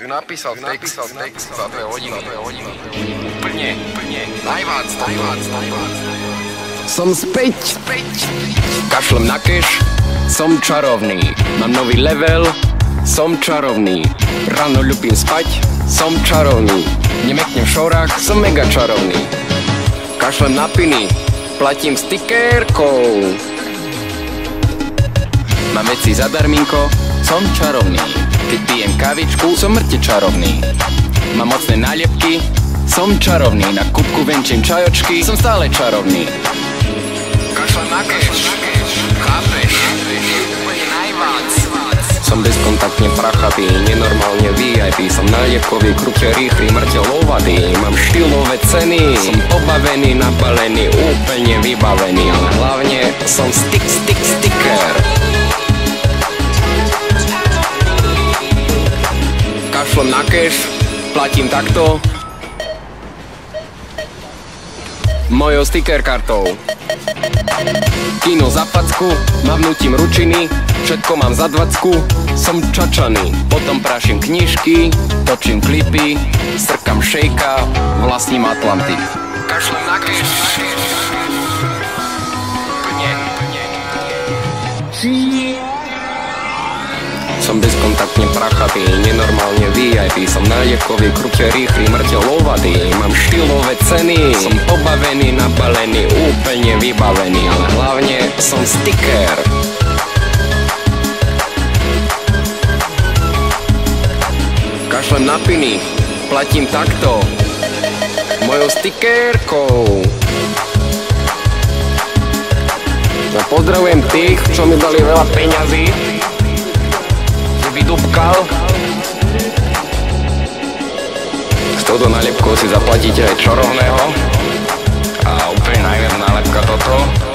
napísal text za 2 hodiny. Úplne, najvác. Som späť. Kašlem na cash, som čarovný. Mám nový level, som čarovný. Ráno ľubím spať, som čarovný. Nemeknem v šorách, som mega čarovný. Kašlem na piny, platím stikerkou. Mám veci zadarminko, som čarovný. Keď pijem kavičku, som mŕte čarovný. Mám mocné nálepky, som čarovný. Na kubku venčím čajočky, som stále čarovný. Kašlem na cash, chápeš? Úplne najvác. Som bezkontaktne prachatý, nenormálne VIP. Som nálepkový, krúte rýchly, mŕteľ ovadý. Mám štýlové ceny, som pobavený, napalený, úplne vybavený. Ale hlavne som sticker. Kašlem na cash, platím takto mojou sticker kartou. Kino za facku, mavnutím ručiny, všetko mám za 20, som čačaný. Potom praším knižky, točím klipy, strkam šejka, vlastním Atlantik. Kašlem na cash. Úplne. Som bezkontaktne prachatý, nenormálne VIP. Som nálepkový, krúte rýchly, mŕteľ ovadý. Mám štýlové ceny, som pobavený, napalený, úplne vybavený. Ale hlavne som sticker. Kašlem na piny, platím takto mojou stickerkou. Ja pozdravujem tých, čo mi dali veľa peňazí, vydúbkal. S touto nálepkou si zaplatíte aj čarovného. A úplne najviac nálepka toto.